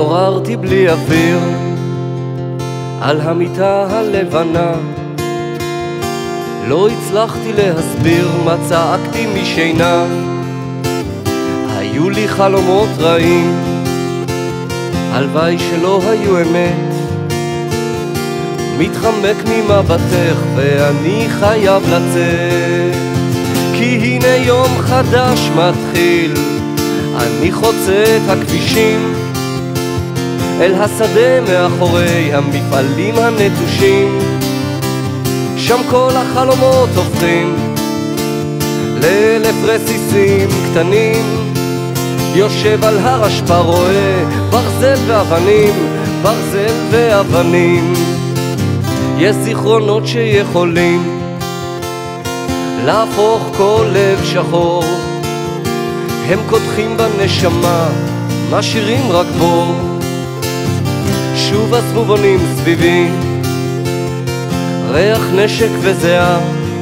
התעוררתי בלי אוויר על המיטה הלבנה, לא הצלחתי להסביר מה צעקתי משינה. היו לי חלומות רעים, הלוואי שלא היו אמת. מתחמק ממבטך ואני חייב לצאת, כי הנה יום חדש מתחיל. אני חוצה את הכבישים אל השדה מאחורי המפעלים הנטושים, שם כל החלומות הופכים לאלף רסיסים קטנים. יושב על הר אשפה רואה ברזל ואבנים, ברזל ואבנים. יש זיכרונות שיכולים להפוך כל לב שחור, הם קודחים בנשמה, משאירים רק בור. שוב הסבובונים סביבי, ריח נשק וזיעה,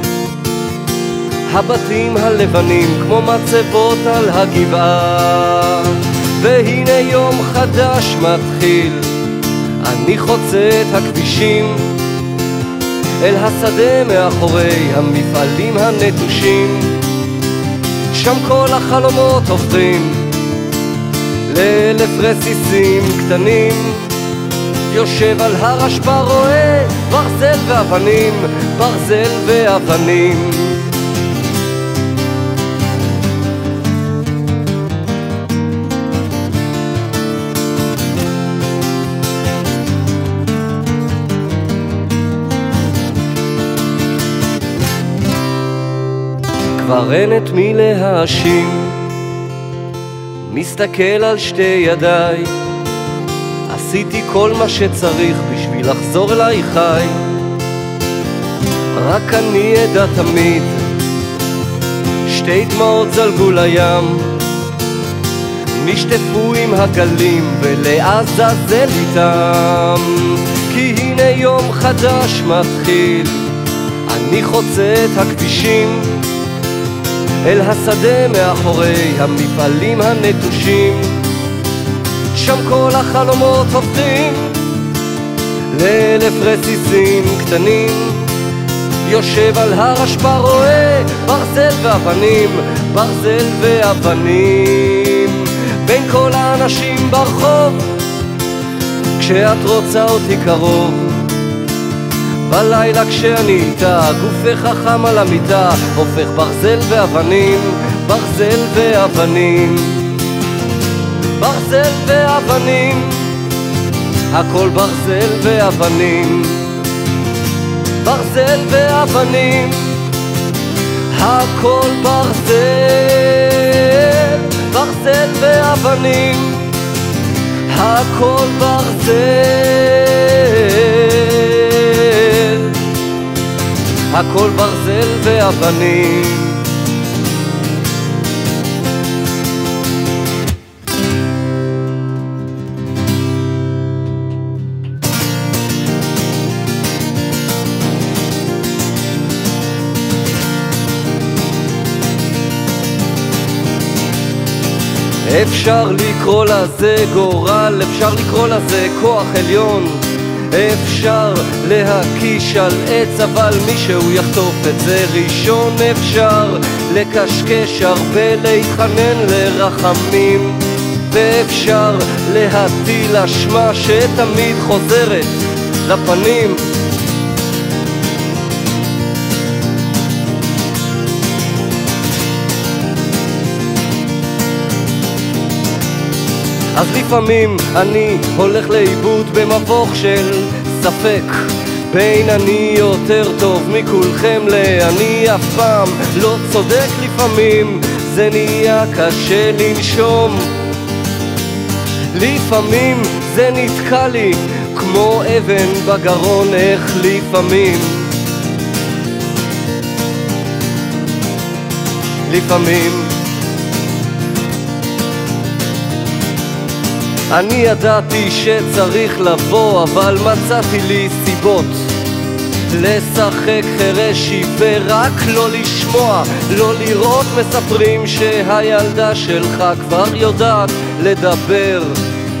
הבתים הלבנים כמו מצבות על הגבעה. והנה יום חדש מתחיל, אני חוצה את הכבישים אל השדה מאחורי המפעלים הנטושים, שם כל החלומות הופכים לאלף רסיסים קטנים. יושב על הר אשפה רואה ברזל ואבנים, ברזל ואבנים. כבר אין את מי להאשים, מסתכל על שתי ידיי, עשיתי כל מה שצריך בשביל לחזור אליי חי. רק אני אדע תמיד, שתי דמעות זלגו לים, נשטפו עם הגלים ולעזאזל איתם. כי הנה יום חדש מתחיל, אני חוצה את הכבישים אל השדה מאחורי המפעלים הנטושים, שם כל החלומות הופכים לאלף רסיסים קטנים. יושב על הר אשפה רואה ברזל ואבנים, ברזל ואבנים. בין כל האנשים ברחוב, כשאת רוצה אותי קרוב, בלילה כשאני איתה, גופך חכם על המיטה, הופך ברזל ואבנים, ברזל ואבנים. ברזל ואבנים, הכל ברזל ואבנים. ברזל ואבנים, הכל ברזל, ברזל ואבנים, הכל ברזל, הכל ברזל ואבנים. אפשר לקרוא לזה גורל, אפשר לקרוא לזה כוח עליון, אפשר להקיש על עץ אבל מישהו יחטוף את זה ראשון. אפשר לקשקש הרבה, להתחנן לרחמים, ואפשר להטיל אשמה שתמיד חוזרת לפנים. אז לפעמים אני הולך לאיבוד במבוך של ספק, בין אני יותר טוב מכולכם לאני אף פעם לא צודק. לפעמים זה נהיה קשה לנשום, לפעמים זה נתקע לי כמו אבן בגרון. איך לפעמים, לפעמים אני ידעתי שצריך לבוא, אבל מצאתי לי סיבות לשחק חרשי ורק לא לשמוע, לא לראות. מספרים שהילדה שלך כבר יודעת לדבר,